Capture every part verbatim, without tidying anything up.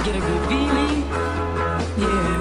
get a good feeling, yeah.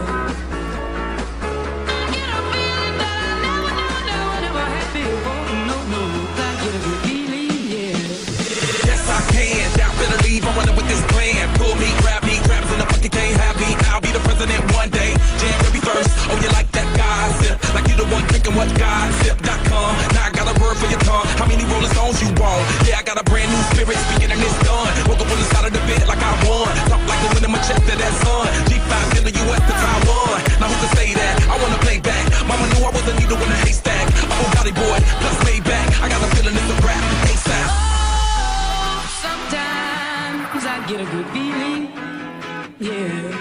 I get a feeling that I never, never, never, never had before. No, no, I get a good feeling, yeah. Yes, I can. Doubt better leave. I'm running with this plan. Pull me, grab me, grab us in the bucket, can't have me. I'll be the president one day. Jam baby first. Oh, you like that gossip? Like you the one drinking what gossip dot com. Now I got a word for your tongue. How many Rolling Stones you want? Yeah, I got a brand new spirit speaking and it's done. Woke up on the side of the bed like I won. Talk like a winner, my check to that sun. G five in the U S to Taiwan. Now who can say that? I wanna play back. Mama knew I was a needle in a haystack. Oh, Gotti boy, plus made back. I got a feeling it's a rap. ASAP. Oh, sometimes I get a good feeling, yeah.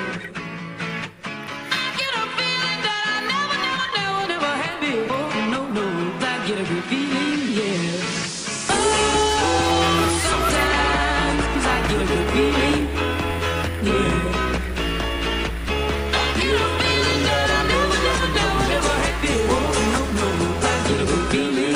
I get a feeling that I never, never, never, never had before. No, no, I get a good feeling, yeah. Oh, sometimes I get a good feeling, yeah. I get a feeling that I never, never, never, never had before. No, no, I get a good feeling.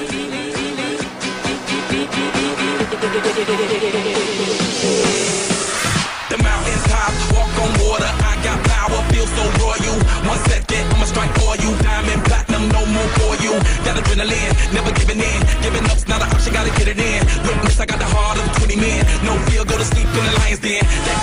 The mountains top, walk on water. I got power, feel so royal. One second, I'ma strike for you. Diamond, platinum, no more for you. That adrenaline, never giving in. Giving up's not an option, gotta get it in. Witness, I got the heart of twenty men. No fear, go to sleep in the lion's den.